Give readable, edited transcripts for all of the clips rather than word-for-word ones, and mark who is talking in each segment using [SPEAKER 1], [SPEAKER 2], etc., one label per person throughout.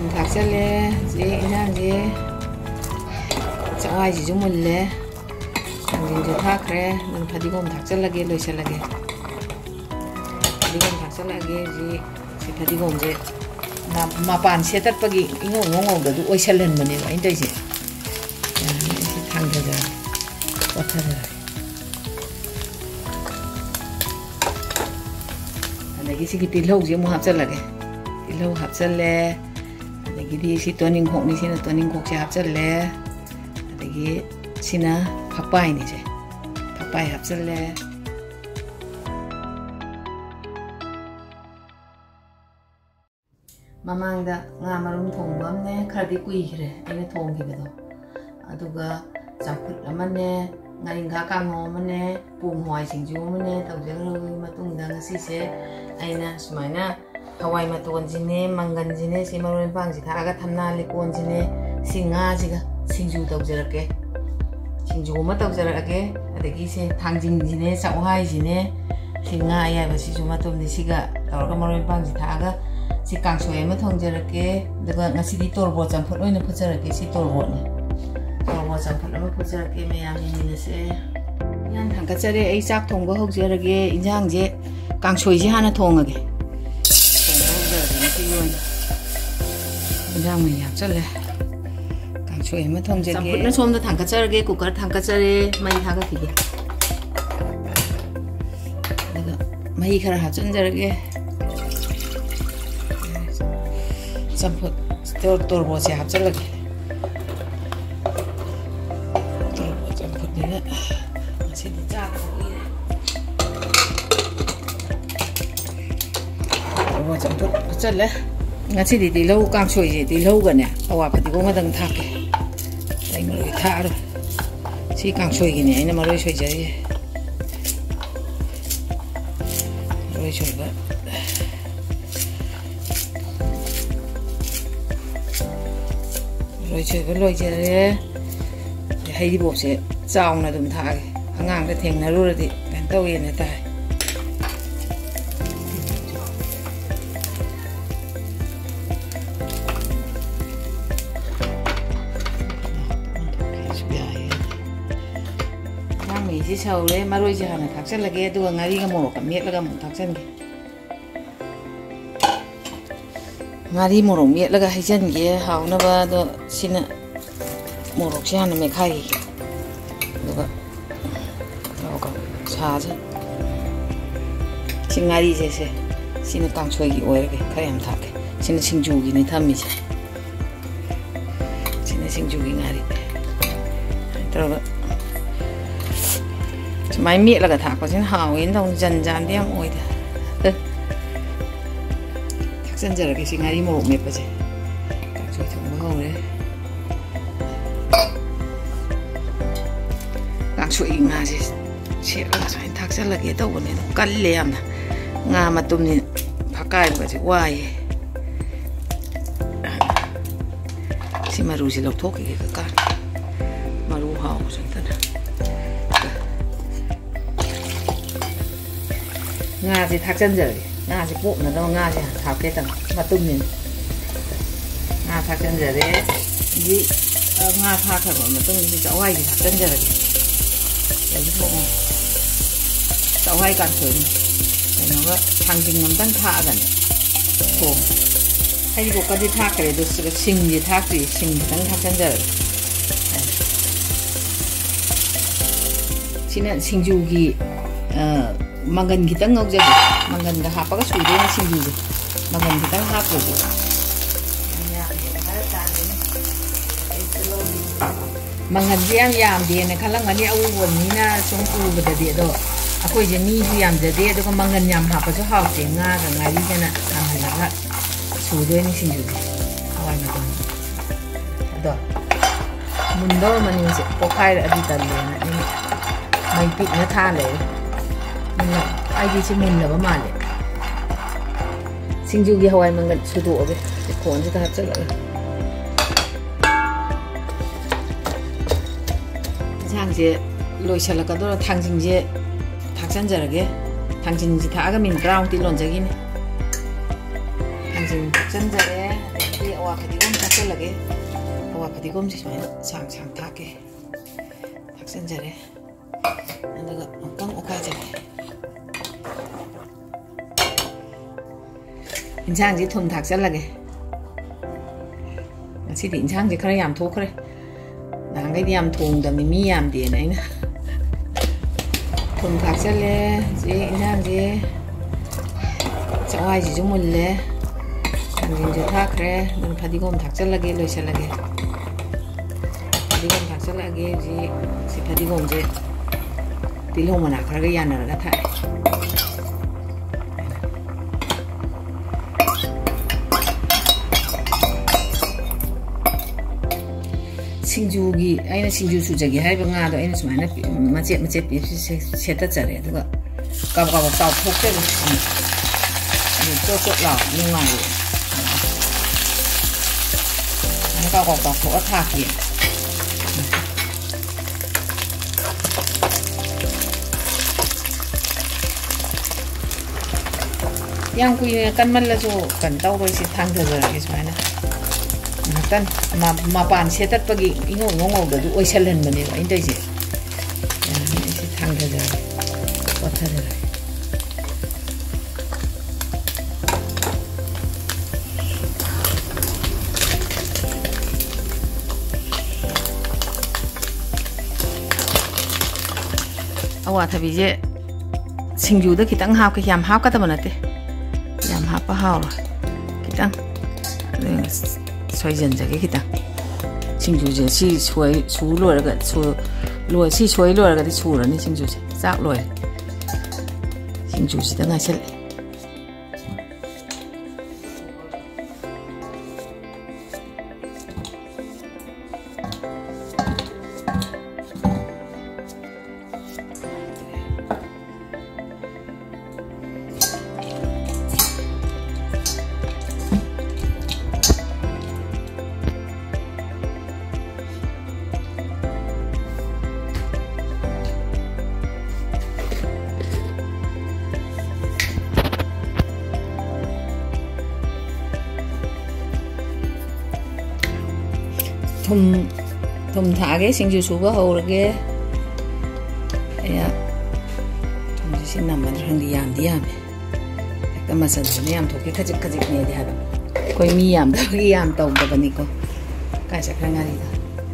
[SPEAKER 1] ꯊꯨꯝ ꯊꯥꯛꯆꯜꯂꯦ ꯍꯧꯖꯤꯛ ꯏꯟꯖꯥꯡꯁꯦ ꯆꯋꯥꯏꯁꯤꯁꯨ ꯃꯨꯜꯂꯦ ꯊꯥꯡꯖꯤꯡꯁꯨ ꯊꯥꯛꯈ꯭ꯔꯦ ꯑꯗꯨꯒ ꯐꯗꯤꯒꯣꯝ ꯊꯥꯛꯆꯜꯂꯒꯦ ꯂꯣꯏꯁꯤꯜꯂꯒꯦ ꯐꯗꯤꯒꯣꯝ ꯊꯥꯛꯆꯜꯂꯛꯑꯒꯦ ꯍꯧꯖꯤꯛ ꯁꯤ ꯐꯗꯤꯒꯣꯝꯁꯦ ꯃꯄꯥꯟ ꯁꯦꯠꯇꯠꯄꯒꯤ ꯏꯉꯧ ꯉꯧꯗꯨ ꯑꯣꯏꯁꯜꯍꯟꯕꯅꯦꯕ ꯑꯩꯅ ꯇꯧꯔꯤꯁꯦ ꯁꯤ ꯊꯥꯡꯊꯖꯔꯒꯦ ꯀꯣꯊꯖꯔꯒꯦ ꯑꯗꯒꯤ ꯁꯤꯒꯤ ꯇꯤꯜꯍꯧꯁꯦ ꯑꯃꯨꯛ ꯍꯥꯞꯆꯜꯂꯒꯦ ꯇꯤꯜꯍꯧ ꯍꯥꯞꯆꯜꯂꯦ ꯑꯗꯒꯤꯗꯤ ꯁꯤ ꯇꯣꯅꯤꯡꯈꯣꯛꯅꯤ ꯁꯤꯅ ꯇꯣꯅꯤꯡꯈꯣꯛꯁꯦ ꯍꯥꯞꯆꯜꯂꯦ ꯑꯗꯒꯤ ꯁꯤꯅ ꯐꯛꯄꯥꯏꯅꯤꯁꯦ ꯐꯛꯄꯥꯏ ꯍꯥꯞꯆꯜꯂꯦ ꯃꯃꯥꯡꯗ ꯉꯥ ꯃꯔꯨꯝ ꯊꯣꯡꯕ ꯑꯃꯅꯦ ꯈꯔꯗꯤ ꯀꯨꯏꯈ꯭ꯔꯦ ꯑꯩꯅ ꯊꯣꯡꯈꯤꯕꯗꯣ ꯑꯗꯨꯒ ꯆꯝꯐꯨꯠ ꯑꯃꯅꯦ ꯉꯥꯔꯤꯡꯈꯥ ꯀꯥꯡꯍꯧ ꯑꯃꯅꯦ ꯄꯣꯡ ꯍꯋꯥꯏ ꯁꯤꯡꯖꯨ ꯑꯃꯅꯦ ꯇꯧꯖꯈ꯭ꯔꯕꯒꯤ ꯃꯇꯨꯡꯗ ꯉꯁꯤꯁꯦ ꯑꯩꯅ ꯁꯨꯃꯥꯏꯅ ꯍꯋꯥꯏ ꯃꯇꯣꯟꯁꯤꯅꯦ ꯃꯪꯒꯟꯁꯤꯅꯦ ꯁꯤ ꯃꯔꯣꯏ ꯃꯄꯥꯡꯁꯤ ꯊꯥꯛꯑꯒ ꯊꯝꯅꯥ ꯂꯩꯀꯣꯟꯁꯤꯅꯦ ꯁꯤ ꯉꯥꯁꯤꯒ ꯁꯤꯡꯖꯨ ꯇꯧꯖꯔꯛꯀꯦ ꯁꯤꯡꯖꯨ ꯑꯃ ꯇꯧꯖꯔꯛꯑꯒꯦ ꯑꯗꯒꯤ ꯁꯤ ꯊꯥꯡꯖꯤꯡꯁꯤꯅꯦ ꯆꯥꯛꯋꯥꯏꯁꯤꯅꯦ ꯁꯤ ꯉꯥ ꯑꯌꯥꯏꯕꯁꯤꯁꯨ ꯃꯇꯨꯡꯗ ꯁꯤꯒ ꯇꯧꯔꯒ ꯃꯔꯣꯏ ꯃꯄꯥꯡꯁꯤ ꯊꯥꯛꯑꯒ ꯁꯤ ꯀꯥꯡꯁꯣꯏ ꯑꯃ ꯊꯣꯡꯖꯔꯛꯀꯦ ꯑꯗꯨꯒ ꯉꯁꯤꯗꯤ ꯇꯣꯔꯕꯣꯠ ꯆꯝꯐꯨꯠ ꯑꯣꯏꯅ ꯐꯨꯠꯆꯔꯛꯀꯦ ꯁꯤ ꯇꯣꯔꯕꯣꯠꯅꯦ ꯇꯣꯔꯕꯣꯠ ꯆꯝꯐꯨꯠ ꯑꯃ ꯐꯨꯠꯆꯔꯛꯀꯦ ꯃꯌꯥꯝ ꯌꯦꯡꯃꯤꯟꯅꯁꯦ ꯏꯟꯖꯥꯡ ꯊꯥꯡꯒꯠꯆꯔꯦ ꯑꯩ ꯆꯥꯛ ꯊꯣꯡꯕ ꯍꯧꯖꯔꯒꯦ ꯏꯟꯖꯥꯡꯁꯦ ꯀꯥꯡꯁꯣꯏꯁꯦ ꯍꯥꯟꯅ ꯊꯣꯡꯉꯒꯦ ꯊꯣꯡꯕ ꯍꯧꯖꯔꯒꯦ ꯉꯁꯤꯒꯤ ꯑꯣꯏꯅ ꯏꯟꯖꯥꯡ ꯃꯍꯤ ꯍꯥꯞꯆꯜꯂꯦ ꯀꯥꯡꯁꯣꯏ ꯑꯃ ꯊꯣꯡꯖꯒꯦ ꯆꯝꯐꯨꯠꯅ ꯁꯣꯝꯗ ꯊꯥꯡꯒꯠꯆꯔꯒꯦ ꯀꯨꯀꯔ ꯊꯥꯡꯒꯠꯆꯔꯦ ꯃꯩ ꯊꯥꯒꯠꯈꯤꯒꯦ ꯑꯗꯨꯒ ꯃꯍꯤ ꯈꯔ ꯍꯥꯞꯆꯤꯟꯖꯔꯒꯦ चंपत तोरबोट से हापचलगे तोरबोट चंपत ने सीधी तोरबोट चंपत चले ngasi di lau kangsoi je di lau ga ne awa phati ko ngadang thake ai maroi thar si kangsoi gi ne aina maroi soi jari maroi soi ba loi choi ba loi jare hai di bo se chaung na dum thage angang da theng na ru ra di kan tau ye ne tai 이 서울에 마로이지 하나 탁살라게 두고 ngari가 모로 미etlaga 못 탁산게 ngari 모로 미etlaga 하이전게 하우나바도 시나 모로치 하나 메카이 누가 나오가 사자 싱ngari 제세 시나 깡초이기 오이게 카ям 탁게 시나 싱주기니 탐미지 시나 싱주기 ngari 들어가 mai miết là cả thả có trên hào đến đồng dần dần đi em ôi thạc dân giờ là cái sinh đi một miệt vào gì các chỗ thùng hầu đấy các chỗ ngà gì chết là phải thạc dân là cái đầu này nó cắn lem nè ngà mà tôm này phá cài vào gì hoài xin mà rồi gì lộc thuốc cái cắn mà ru hào rồi thật nga thì thạc chân rồi nga thì bụng là đâu nga thì thảo cái tầng mà tung nhìn nga thạc chân rồi đấy gì nga thạc rồi mà tung thì cháu hay thì thạc chân rồi đấy thôi cháu hay càng sớm này nó có thằng chính nắm tăng thạ gần thôi hay đi bộ cái thạc cái được sự sinh gì thạc gì sinh thì tăng thạc chân rồi xin nhận sinh du gì mangan kita ngau jadi mangan dah apa kan sudah ni sini je mangan kita apa je mangan dia yang dia ni kalau ngani awal ni na sungguh betul dia tu aku je ni yang jadi tu kan mangan yang apa tu hal cengar ngari je na namanya sudah ni sini je awal ni tu mundur manusia pokai ada di dalam ni mai pik ni thang le ai đi chơi mình là bao mà đấy sinh du cái hawai mà ngật sụt đổ cái khốn cho ta hấp dẫn lại sang gì lôi xả là cái đó là thang chính gì thang chân giờ cái thang chính gì thả cái mình brown tí lon giờ cái này thang chính chân giờ đấy cái ꯑꯋꯥ ꯐꯗꯤꯒꯣꯝ ꯊꯥꯛꯆꯜꯂꯒꯦ ꯑꯋꯥ ꯐꯗꯤꯒꯣꯝꯁꯦ ꯁꯨꯃꯥꯏꯅ ꯁꯥꯡ ꯁꯥꯡ ꯊꯥꯛꯀꯦ ꯊꯥꯛꯆꯟꯖꯔꯦ ꯑꯗꯨꯒ ꯑꯃꯨꯛꯇꯪ ꯑꯣꯠꯈꯥꯏꯖꯔꯦ ꯏꯟꯁꯥꯡꯁꯤ ꯊꯨꯝ ꯊꯥꯛꯆꯜꯂꯒꯦ ꯉꯁꯤꯗꯤ ꯏꯟꯁꯥꯡꯁꯦ ꯈꯔ ꯌꯥꯝ ꯊꯣꯛꯈ꯭ꯔꯦ ꯅꯍꯥꯟꯈꯩꯗꯤ ꯌꯥꯝ ꯊꯣꯡꯗꯕꯅꯤ ꯃꯤ ꯌꯥꯝꯗꯦꯅ ꯑꯩꯅ ꯊꯨꯝ ꯊꯥꯛꯆꯜꯂꯦ ꯍꯧꯖꯤꯛ ꯏꯟꯁꯥꯡꯁꯦ ꯆꯋꯥꯏꯁꯤꯁꯨ ꯃꯨꯜꯂꯦ ꯊꯥꯡꯖꯤꯡꯁꯨ ꯊꯥꯛꯈ꯭ꯔꯦ ꯑꯗꯨꯅ ꯐꯗꯤꯒꯣꯝ ꯊꯥꯛꯆꯜꯂꯒꯦ ꯂꯣꯏꯁꯤꯜꯂꯒꯦ ꯐꯗꯤꯒꯣꯝ ꯊꯥꯛꯆꯜꯂꯛꯑꯒꯦ ꯍꯧꯖꯤꯛ ꯁꯤ ꯐꯗꯤꯒꯣꯝꯁꯦ ꯇꯤꯜꯍꯧ ꯃꯅꯥ ꯈꯔꯒ ꯌꯥꯅꯔꯒ ꯊꯥꯛꯑꯦ ꯁꯤꯡꯖꯨꯒꯤ ꯑꯩꯅ ꯁꯤꯡꯖꯨ ꯁꯨꯖꯒꯦ ꯍꯥꯏꯕ ꯉꯥꯗꯣ ꯑꯩꯅ ꯁꯨꯃꯥꯏꯅ ꯃꯆꯦꯠ ꯃꯆꯦꯠ ꯁꯦꯠꯇꯠꯆꯔꯦ ꯑꯗꯨꯒ ꯀꯥꯕꯛ ꯀꯥꯕꯛ ꯇꯥꯎꯊꯣꯛꯆꯔꯦ ꯆꯣꯠ ꯆꯣꯠ ꯂꯥꯎ ꯅꯨꯡꯉꯥꯏꯔꯦ ꯀꯥꯕꯛ ꯀꯥꯕꯛ ꯇꯥꯎꯊꯣꯛꯑ ꯊꯥꯛꯀꯦ ꯌꯥꯝ ꯀꯨꯏꯅ ꯀꯟꯃꯜꯂꯁꯨ ꯀꯩꯅꯣ ꯇꯧꯔꯣꯏꯁꯤ ꯊꯥꯡꯊꯖꯔꯒꯦ ꯁꯨꯃꯥꯏꯅ ꯉꯥꯛꯇꯪ ꯃꯄꯥꯟ ꯁꯦꯠꯇꯠꯄꯒꯤ ꯏꯉꯧ ꯉꯧꯗꯁꯨ ꯑꯣꯏꯁꯜꯍꯟꯕꯅꯦꯕ ꯑꯩꯅ ꯇꯧꯔꯤꯁꯦ ꯁꯤ ꯊꯥꯡꯊꯖꯔꯒꯦ ꯋꯥꯠꯊꯖꯔꯒꯦ ꯑꯋꯥꯊꯕꯤꯁꯦ ꯁꯤꯡꯖꯨꯗ ꯈꯤꯇꯪ ꯍꯥꯞꯀꯦ ꯌꯥꯝ ꯍꯥꯞꯀꯗꯕ ꯅꯠꯇꯦ ꯌꯥꯝ ꯍꯥꯞꯄ ꯍꯥꯎꯔꯣꯏ ꯈꯤꯇꯪ ꯁꯣꯏꯖꯟꯖꯒꯦ ꯈꯤꯇꯪ ꯁꯤꯡꯖꯨꯁꯦ ꯁꯤ ꯁꯨ ꯂꯣꯏꯔꯒ ꯁꯤ ꯁꯣꯏ ꯂꯣꯏꯔꯒꯗꯤ ꯁꯨꯔꯅꯤ ꯁꯤꯡꯖꯨꯁꯦ ꯆꯥꯛ ꯂꯣꯏꯔꯦ ꯁꯤꯡꯖꯨꯁꯤꯗ ꯉꯥꯏꯁꯜꯂꯦ ꯊꯨꯝ ꯊꯥꯛꯑꯒꯦ ꯁꯤꯡꯖꯨ ꯁꯨꯕ ꯍꯧꯔꯒꯦ ꯑꯩꯅ ꯊꯨꯝꯁꯦ ꯁꯤ ꯅꯝꯃꯗ꯭ꯔꯥ ꯈꯪꯗꯦ ꯌꯥꯝꯗꯤ ꯌꯥꯝꯃꯦ ꯍꯦꯛꯇ ꯃꯆꯜꯁꯤꯅ ꯌꯥꯝ ꯊꯣꯛꯀꯦ ꯈꯖꯤꯛ ꯈꯖꯤꯛꯅꯦꯗꯤ ꯍꯥꯏꯕ ꯑꯩꯈꯣꯏ ꯃꯤ ꯌꯥꯝꯗꯕꯒꯤ ꯌꯥꯝ ꯇꯧꯗꯕꯅꯤꯀꯣ ꯀꯥꯏ ꯆꯠꯈ꯭ꯔꯦ ꯉꯥꯔꯤꯗꯣ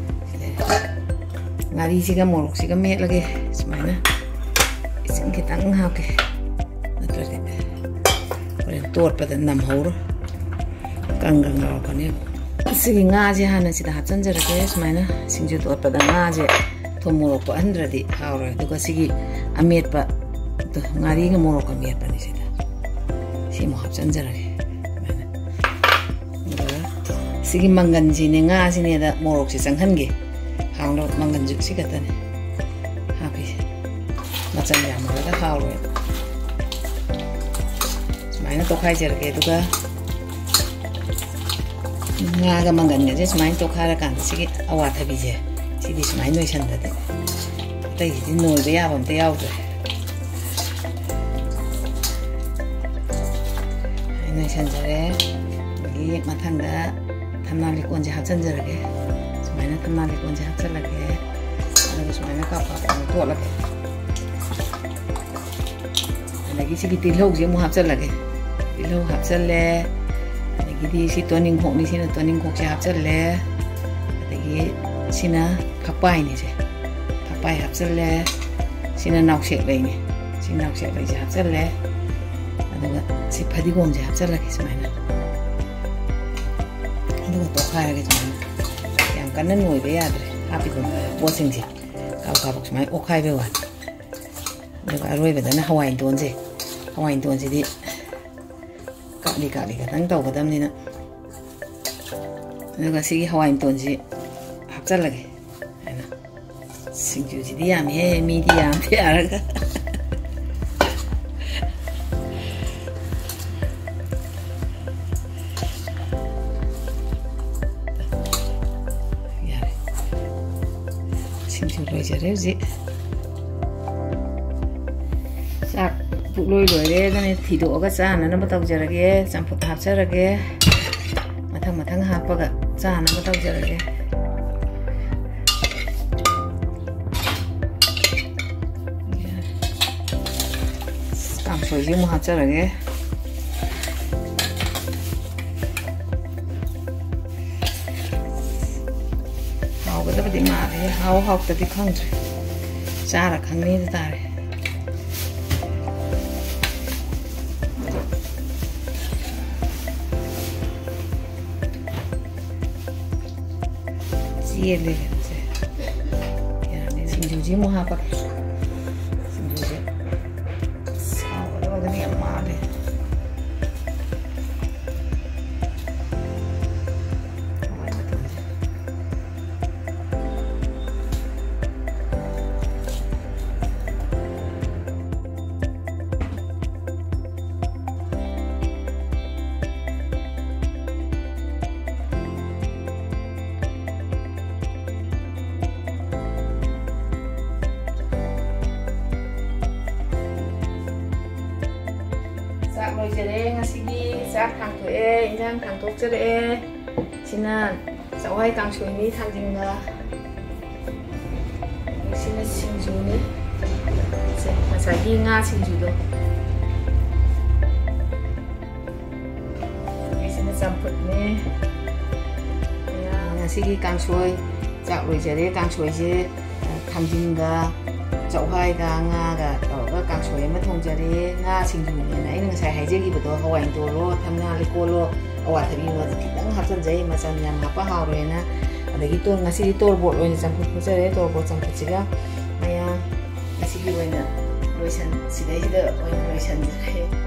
[SPEAKER 1] ꯉꯥꯔꯤꯁꯤꯒ ꯃꯣꯔꯣꯛꯁꯤꯒ ꯃꯦꯠꯂꯒꯦ ꯁꯨꯃꯥꯏꯅ ꯏꯁꯤꯡ ꯈꯤꯇꯪ ꯍꯥꯞꯀꯦ ꯅꯠꯇ꯭ꯔꯗꯤ ꯍꯣꯔꯦꯟ ꯇꯣꯠꯄꯗ ꯅꯝꯍꯧꯔꯣ ꯀꯪ ꯂꯥꯎꯔꯛꯀꯅꯦꯕ ꯁꯤꯒꯤ ꯉꯥꯁꯦ ꯍꯥꯟꯅ ꯁꯤꯗ ꯍꯥꯞꯆꯤꯟꯖꯔꯒꯦ ꯁꯨꯃꯥꯏꯅ ꯁꯤꯡꯖꯨ ꯇꯣꯠꯄꯗ ꯉꯥꯁꯦ ꯊꯨꯝ ꯃꯣꯔꯣꯛ ꯄꯛꯍꯟꯗ꯭ꯔꯗꯤ ꯍꯥꯎꯔꯣꯏ ꯑꯗꯨꯒ ꯁꯤꯒꯤ ꯑꯃꯦꯠꯄ ꯉꯥꯔꯤꯒ ꯃꯣꯔꯣꯛꯀ ꯃꯦꯠꯄꯅꯤ ꯁꯤꯗ ꯁꯤꯃꯨꯛ ꯍꯥꯞꯆꯤꯟꯖꯔꯒꯦ ꯁꯨꯃꯥꯏꯅ ꯑꯗꯨꯒ ꯁꯤꯒꯤ ꯃꯪꯒꯟꯁꯤꯅꯦ ꯉꯥꯁꯤꯅꯦꯗ ꯃꯣꯔꯣꯛꯁꯦ ꯆꯪꯍꯟꯒꯦ ꯍꯥꯎꯅꯕ ꯃꯪꯒꯟꯁꯨ ꯁꯤ ꯈꯛꯇꯅꯦ ꯍꯥꯞꯄꯤꯁꯦ ꯃꯆꯜ ꯌꯥꯝꯃꯒ ꯍꯥꯎꯔꯣꯏ ꯁꯨꯃꯥꯏꯅ ꯇꯣꯠꯈꯥꯏꯖꯔꯒꯦ ꯑꯗꯨꯒ ꯉꯥꯒ ꯃꯪꯒꯟꯒꯁꯦ ꯁꯨꯃꯥꯏꯅ ꯇꯣꯠꯈꯥꯏꯔꯀꯥꯟꯗ ꯁꯤꯒꯤ ꯑꯋꯥꯊꯕꯤꯁꯦ ꯁꯤꯗꯤ ꯁꯨꯃꯥꯏꯅ ꯅꯣꯏꯁꯟꯗꯗꯤ ꯑꯇꯩꯁꯤꯗꯤ ꯅꯣꯏꯕ ꯌꯥꯕ ꯑꯝꯇ ꯌꯥꯎꯗ꯭ꯔꯦ ꯅꯣꯏꯁꯟꯖꯔꯦ ꯑꯗꯒꯤ ꯃꯊꯪꯗ ꯊꯝꯅꯥ ꯂꯩꯀꯣꯟꯁꯦ ꯍꯥꯞꯆꯤꯟꯖꯔꯒꯦ ꯁꯨꯃꯥꯏꯅ ꯊꯝꯅꯥ ꯂꯩꯀꯣꯟꯁꯦ ꯍꯥꯞꯆꯤꯜꯂꯒꯦ ꯑꯗꯨꯒ ꯁꯨꯃꯥꯏꯅ ꯀꯥꯞ ꯇꯣꯠꯂꯒꯦ ꯑꯗꯒꯤ ꯁꯤꯒꯤ ꯇꯤꯜꯍꯧꯁꯦ ꯑꯃꯨꯛ ꯍꯥꯞꯆꯤꯜꯂꯒꯦ ꯇꯤꯜꯍꯧ ꯍꯥꯞꯆꯤꯜꯂꯦ ꯑꯗꯒꯤꯗꯤ ꯁꯤ ꯇꯣꯅꯤꯡꯈꯣꯛꯅꯤ ꯁꯤꯅ ꯇꯣꯅꯤꯡꯈꯣꯛꯁꯦ ꯍꯥꯞꯆꯤꯜꯂꯦ ꯑꯗꯒꯤ ꯁꯤꯅ ꯐꯛꯄꯥꯏꯅꯤꯁꯦ ꯐꯛꯄꯥꯏ ꯍꯥꯞꯆꯤꯜꯂꯦ ꯁꯤꯅ ꯅꯥꯎꯁꯦꯛ ꯂꯩꯅꯤ ꯁꯤ ꯅꯥꯎꯁꯦꯛ ꯂꯩꯁꯦ ꯍꯥꯞꯆꯤꯜꯂꯦ ꯑꯗꯨꯒ ꯁꯤ ꯐꯗꯤꯒꯣꯝꯁꯦ ꯍꯥꯞꯆꯤꯜꯂꯒꯦ ꯁꯨꯃꯥꯏꯅ ꯑꯗꯨꯒ ꯇꯣꯠꯈꯥꯏꯔꯒꯦ ꯁꯨꯃꯥꯏꯅ ꯌꯥꯝ ꯀꯟꯅ ꯅꯣꯏꯕ ꯌꯥꯗ꯭ꯔꯦ ꯍꯥꯞꯄꯤꯕ ꯄꯣꯠꯁꯤꯡꯁꯦ ꯀꯥꯕꯛ ꯀꯥꯕꯛ ꯁꯨꯃꯥꯏꯅ ꯑꯣꯠꯈꯥꯏꯕ ꯋꯥꯅꯤ ꯑꯗꯨꯒ ꯑꯔꯣꯏꯕꯗꯅ ꯍꯋꯥꯏꯟꯇꯣꯟꯁꯦ ꯍꯋꯥꯏꯟꯇꯣꯟꯁꯤꯗꯤ ꯀꯥꯞꯂꯤ ꯀꯥꯞꯂꯤ ꯈꯛꯇꯪ ꯇꯧꯒꯗꯕꯅꯤꯅ ꯑꯗꯨꯒ ꯁꯤꯒꯤ ꯍꯋꯥꯏꯟꯇꯣꯟꯁꯤ ꯍꯥꯞꯆꯤꯜꯂꯒꯦ ꯍꯥꯏꯅ ꯁꯤꯡꯖꯨꯁꯤꯗꯤ ꯌꯥꯝꯃꯤꯍꯦ ꯃꯤꯗꯤ ꯌꯥꯝꯗꯦ ꯌꯥꯔꯒ ꯌꯥꯔꯦ ꯁꯤꯡꯖꯨ ꯂꯣꯏꯖꯔꯦ ꯍꯧꯖꯤꯛ ꯆꯥꯛ ꯄꯨꯛꯂꯣꯏ ꯂꯣꯏꯔꯦ ꯑꯗꯨꯅ ꯊꯤꯗꯣꯛꯑꯒ ꯆꯥꯅꯅꯕ ꯇꯧꯖꯔꯒꯦ ꯆꯝꯐꯨꯠ ꯍꯥꯞꯆꯔꯒꯦ ꯃꯊꯪ ꯍꯥꯞꯄꯒ ꯆꯥꯅꯕ ꯇꯧꯖꯔꯒꯦ ꯀꯥꯡꯁꯣꯏꯁꯤ ꯑꯃꯨꯛ ꯍꯥꯞꯆꯔꯒꯦ ꯍꯥꯎꯒꯗꯕꯗꯤ ꯃꯥꯜꯂꯦ ꯍꯥꯎꯇꯗꯤ ꯈꯪꯗ꯭ꯔꯦ ꯆꯥꯔ ꯈꯪꯅꯤꯗ ꯇꯥꯔꯦ ꯆꯦꯜꯂꯦ ꯀꯩꯅꯣꯁꯦ ꯌꯥꯔꯅꯤ ꯁꯤꯡꯖꯨꯁꯤ ꯑꯃꯨꯛ ꯍꯥꯞꯄꯒꯦ ꯁꯤꯡꯖꯨꯁꯦ ꯍꯥꯎꯒꯗꯕꯗꯤ ꯌꯥꯝ ꯃꯥꯜꯂꯦ ꯆꯥꯛ ꯂꯣꯏꯖꯔꯦ ꯉꯁꯤꯒꯤ ꯆꯥꯛ ꯊꯥꯡꯊꯣꯛꯑꯦ ꯏꯟꯖꯥꯡ ꯊꯥꯡꯊꯣꯛꯆꯔꯛꯑꯦ ꯁꯤꯅ ꯆꯋꯥꯏ ꯀꯥꯡꯁꯣꯏꯅꯤ ꯊꯥꯡꯖꯤꯡꯒ ꯁꯤꯅ ꯁꯤꯡꯖꯨꯅꯤ ꯉꯁꯥꯏꯒꯤ ꯉꯥ ꯁꯤꯡꯖꯨꯗꯣ ꯁꯤꯅ ꯆꯝꯐꯨꯠꯅꯦ ꯉꯁꯤꯒꯤ ꯀꯥꯡꯁꯣꯏ ꯆꯥꯛ ꯂꯣꯏꯖꯔꯦ ꯀꯥꯡꯁꯣꯏꯁꯦ ꯊꯥꯡꯖꯤꯡꯒ ꯆꯧꯍꯥꯏꯒ ꯉꯥꯒ ꯇꯧꯔꯒ ꯀꯥꯡꯁꯣꯏ ꯑꯃ ꯊꯣꯡꯖꯔꯦ ꯉꯥ ꯁꯤꯡꯖꯨꯅꯦꯅ ꯑꯩꯅ ꯉꯁꯥꯏ ꯍꯥꯏꯖꯈꯤꯕꯗꯣ ꯍꯋꯥꯏꯟꯇꯣꯜꯂꯣ ꯊꯝꯅꯥ ꯂꯩꯀꯣꯜꯂꯣ ꯑꯋꯥꯊꯕꯤꯔꯣ ꯈꯤꯇꯪ ꯍꯥꯞꯆꯤꯟꯖꯩ ꯃꯆꯜ ꯌꯥꯝ ꯍꯥꯞꯄ ꯍꯥꯎꯔꯦꯅ ꯑꯗꯒꯤ ꯉꯁꯤꯗꯤ ꯇꯣꯔꯕꯣꯠ ꯑꯣꯏꯅ ꯆꯝꯐꯨꯠ ꯐꯨꯠꯆꯔꯦ ꯇꯣꯔꯕꯣꯠ ꯆꯝꯐꯨꯠꯁꯤꯒ ꯃꯌꯥꯝ ꯉꯁꯤꯒꯤ ꯑꯣꯏꯅ ꯁꯤꯗꯩꯁꯤꯗ ꯑꯣꯏꯅ ꯂꯣꯏꯁꯟꯖꯔꯦ